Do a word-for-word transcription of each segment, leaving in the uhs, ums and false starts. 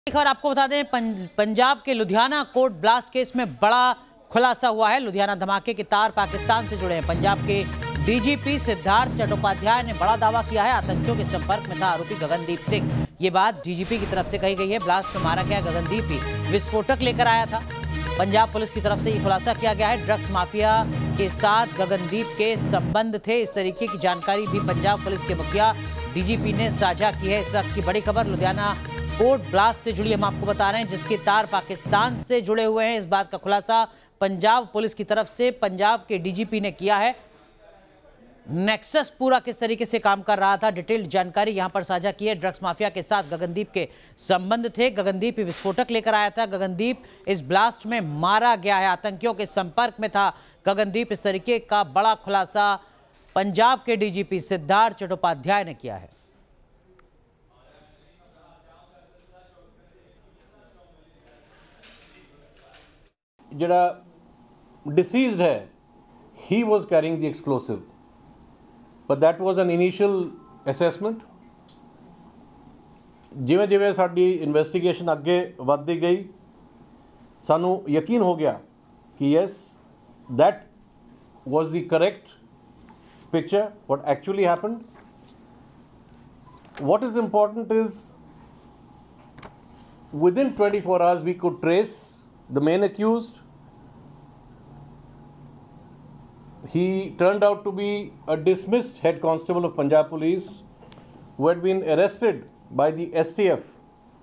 एक और आपको बता दें, पंजाब के लुधियाना कोर्ट ब्लास्ट केस में बड़ा खुलासा हुआ है। लुधियाना धमाके के तार पाकिस्तान से जुड़े हैं। पंजाब के डीजीपी सिद्धार्थ चट्टोपाध्याय ने बड़ा दावा किया है, आतंकियों के संपर्क में था आरोपी गगनदीप सिंह। ये बात डीजीपी की तरफ से कही गई है। ब्लास्ट में मारा गया गगनदीप ही विस्फोटक लेकर आया था। पंजाब पुलिस की तरफ से ये खुलासा किया गया है। ड्रग्स माफिया के साथ गगनदीप के संबंध थे, इस तरीके की जानकारी भी पंजाब पुलिस के मुखिया डीजीपी ने साझा की है। इस वक्त की बड़ी खबर लुधियाना कोर्ट ब्लास्ट से जुड़ी हम आपको बता रहे हैं, जिसके तार पाकिस्तान से जुड़े हुए हैं। इस बात का खुलासा पंजाब पुलिस की तरफ से पंजाब के डीजीपी ने किया है। नेक्सस पूरा किस तरीके से काम कर रहा था, डिटेल्ड जानकारी यहां पर साझा की है। ड्रग्स माफिया के साथ गगनदीप के संबंध थे। गगनदीप ही विस्फोटक लेकर आया था। गगनदीप इस ब्लास्ट में मारा गया है, आतंकियों के संपर्क में था गगनदीप। इस तरीके का बड़ा खुलासा पंजाब के डीजीपी सिद्धार्थ चट्टोपाध्याय ने किया है। जड़ा डिसीज्ड है, he was carrying the explosive, but that was an initial assessment. जिवें जिवें साडी इन्वेस्टिगेशन अगे वधदी गई, सानू यकीन हो गया कि yes, that was the correct picture, what actually happened. What is important is within twenty-four hours we could trace the main accused. He turned out to be a dismissed head constable of Punjab Police who had been arrested by the S T F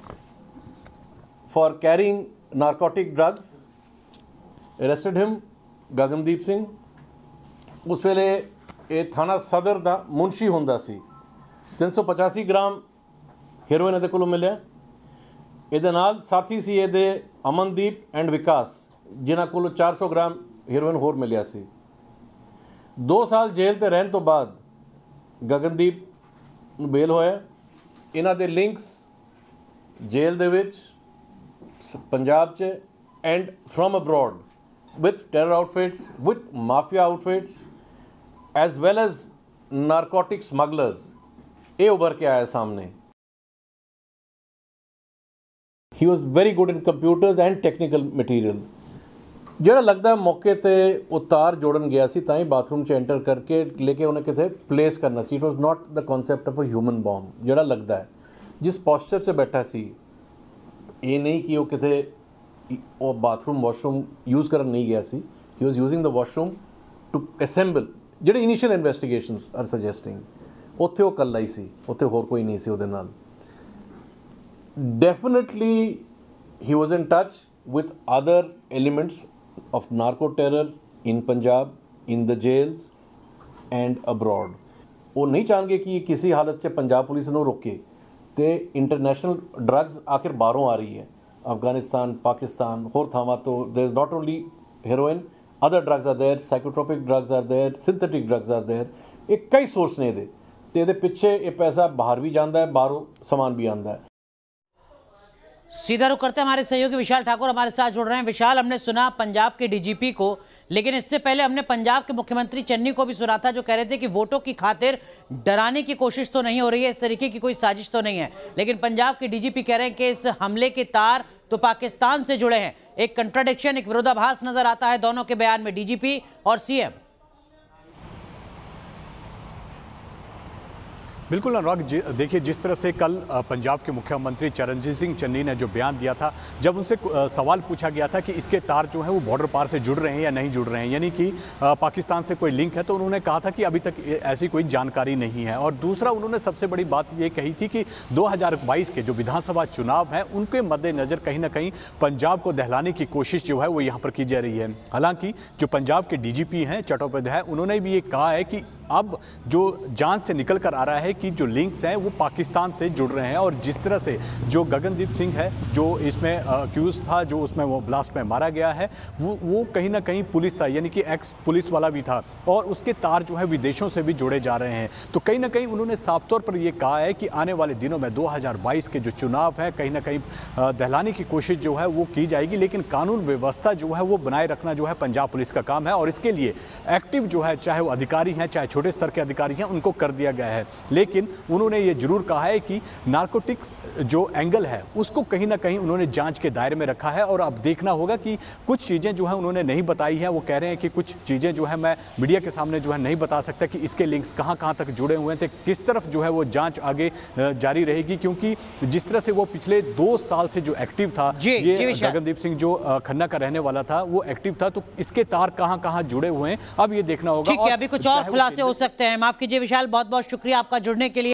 for carrying narcotic drugs. Arrested him, Gagandeep Singh. उस वेले ये थाना सदर दा मुंशी हुंदा सी। तीन सौ पचासी ग्राम हेरोइन इहदे कोलों मिलिया। इहदे नाल साथी सी इहदे अमनदीप एंड विकास, जिन्हां कोलों चार सौ ग्राम हेरोइन होर मिलिया सी। दो साल जेल ते रहन तो बाद गगनदीप बेल होया। इन्हां दे लिंक्स जेल दे विच, पंजाब च and from abroad with terror outfits, with mafia outfits as well as narcotic smugglers, ये उभर के आया सामने। He was very good in computers and technical material. ਜਿਹੜਾ लगता मौके ते उतार जोड़न गया सी, ताई बाथरूम च एंटर करके लेके उन्हें कितने प्लेस करना सी। It was not the concept of a human bomb. ਜਿਹੜਾ लगता है जिस पॉस्चर से बैठा सी, ये नहीं कि वो कितने वो बाथरूम वॉशरूम यूज़ करन नहीं गया सी। He was using the washroom to assemble. ਜਿਹੜੇ इनिशियल इन्वेस्टिगेशनस आर सजैसटिंग उत्थे वो कल्ला ही सी, उत्थे होर कोई नहीं सी ਉਹਦੇ ਨਾਲ। Definitely he was in touch with other elements of narco terror in Punjab, in the jails and abroad. वो नहीं चाहेंगे कि किसी हालत से पंजाब पुलिस ਨੂੰ रोके तो इंटरनेशनल ड्रग्स आखिर बाहरों आ रही है, अफगानिस्तान, पाकिस्तान, होर थावां तो there is not only heroin, other drugs are there, psychotropic drugs are there, synthetic drugs are there. एक कई सोर्स ने ਇਹਦੇ ਤੇ ਇਹਦੇ ਪਿੱਛੇ ਇਹ ਪੈਸਾ ਬਾਹਰ ਵੀ ਜਾਂਦਾ है, बाहरों सामान भी आंदा है। सीधा रुख करते हैं, हमारे सहयोगी विशाल ठाकुर हमारे साथ जुड़ रहे हैं। विशाल, हमने सुना पंजाब के डीजीपी को, लेकिन इससे पहले हमने पंजाब के मुख्यमंत्री चन्नी को भी सुना था, जो कह रहे थे कि वोटों की खातिर डराने की कोशिश तो नहीं हो रही है, इस तरीके की कोई साजिश तो नहीं है। लेकिन पंजाब के डीजीपी कह रहे हैं कि इस हमले के तार तो पाकिस्तान से जुड़े हैं। एक कंट्राडिक्शन, एक विरोधाभास नजर आता है दोनों के बयान में, डीजीपी और सीएम। बिल्कुल अनुराग, देखिए जिस तरह से कल पंजाब के मुख्यमंत्री चरणजीत सिंह चन्नी ने जो बयान दिया था, जब उनसे सवाल पूछा गया था कि इसके तार जो हैं वो बॉर्डर पार से जुड़ रहे हैं या नहीं जुड़ रहे हैं, यानी कि पाकिस्तान से कोई लिंक है, तो उन्होंने कहा था कि अभी तक ऐसी कोई जानकारी नहीं है। और दूसरा, उन्होंने सबसे बड़ी बात ये कही थी कि दो हज़ार बाईस के जो विधानसभा चुनाव हैं उनके मद्देनज़र कहीं ना कहीं पंजाब को दहलाने की कोशिश जो है वो यहाँ पर की जा रही है। हालांकि जो पंजाब के डीजीपी हैं चट्टोपाध्याय, उन्होंने भी ये कहा है कि अब जो जांच से निकल कर आ रहा है कि जो लिंक्स हैं वो पाकिस्तान से जुड़ रहे हैं। और जिस तरह से जो गगनदीप सिंह है, जो इसमें अक्यूज था, जो उसमें वो ब्लास्ट में मारा गया है, वो वो कहीं ना कहीं पुलिस था, यानी कि एक्स पुलिस वाला भी था, और उसके तार जो है विदेशों से भी जोड़े जा रहे हैं। तो कहीं ना कहीं उन्होंने साफ तौर पर ये कहा है कि आने वाले दिनों में दो हज़ार बाईस के जो चुनाव हैं कहीं ना कहीं दहलाने की कोशिश जो है वो की जाएगी, लेकिन कानून व्यवस्था जो है वो बनाए रखना जो है पंजाब पुलिस का काम है। और इसके लिए एक्टिव जो है, चाहे वो अधिकारी हैं चाहे छोटे स्तर के अधिकारी हैं उनको कर दिया गया है। लेकिन उन्होंने ये जरूर कहा है कि नारकोटिक्स जो एंगल है उसको कहीं ना कहीं उन्होंने जांच के दायरे में रखा है, और अब देखना होगा कि कुछ चीज़ें जो है उन्होंने नहीं बताई हैं। वो कह रहे हैं कि कुछ चीज़ें जो है मैं मीडिया के सामने जो है नहीं बता सकता कि इसके लिंक्स कहां कहां तक जुड़े हुए थे, किस तरफ जो है वो जांच आगे जारी रहेगी, क्योंकि जिस तरह से वो पिछले दो साल से जो एक्टिव था, ये गगनदीप सिंह जो खन्ना का रहने वाला था वो एक्टिव था, तो इसके तार कहां कहां जुड़े हुए हैं अब ये देखना होगा। ठीक है, अभी कुछ और खुलासे हो सकते हैं। माफ कीजिए विशाल, बहुत बहुत शुक्रिया आपका जुड़ने के लिए।